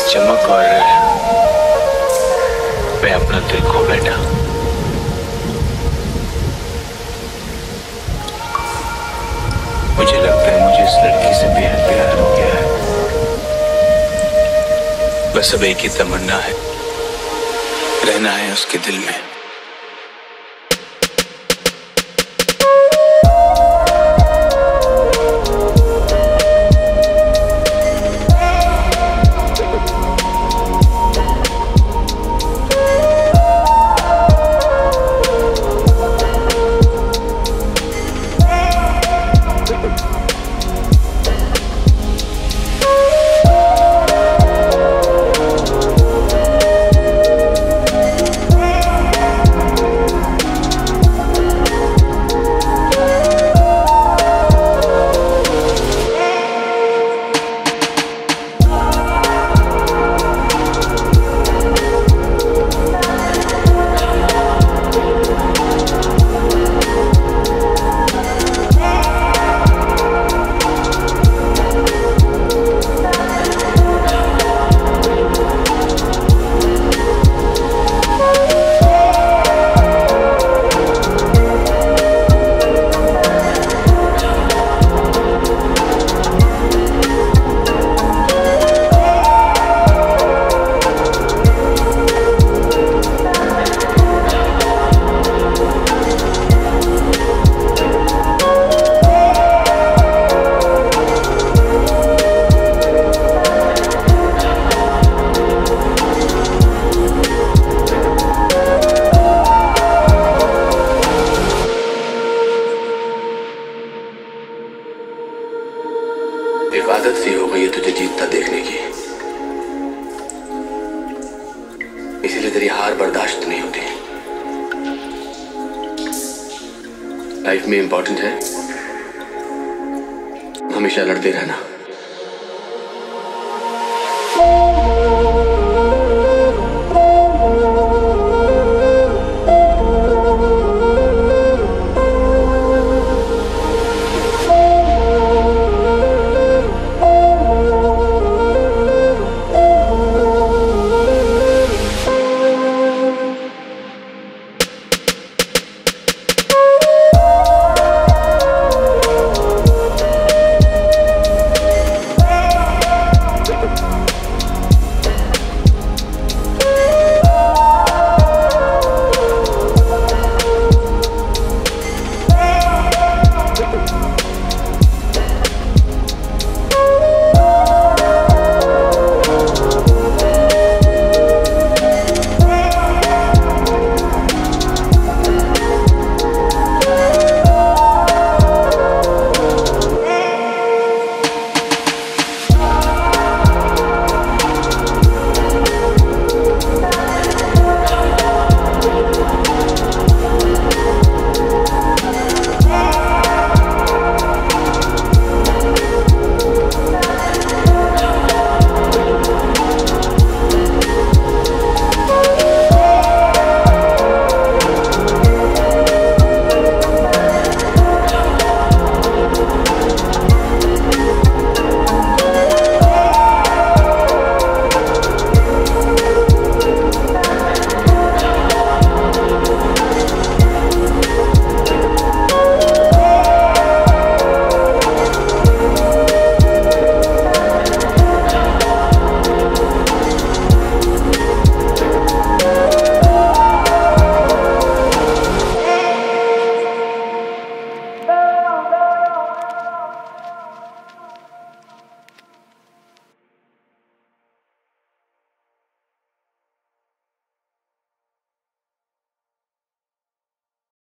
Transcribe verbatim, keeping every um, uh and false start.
चमक और मैं अपना दिल खो बैठा। मुझे लगता है मुझे इस लड़की से बेहद प्यार हो गया है। बस अब एक ही तमन्ना है, रहना है उसके दिल में। एक आदत सी हो गई है तुझे जीतता देखने की, इसीलिए तेरी हार बर्दाश्त नहीं होती। लाइफ में इंपॉर्टेंट है हमेशा लड़ते रहना।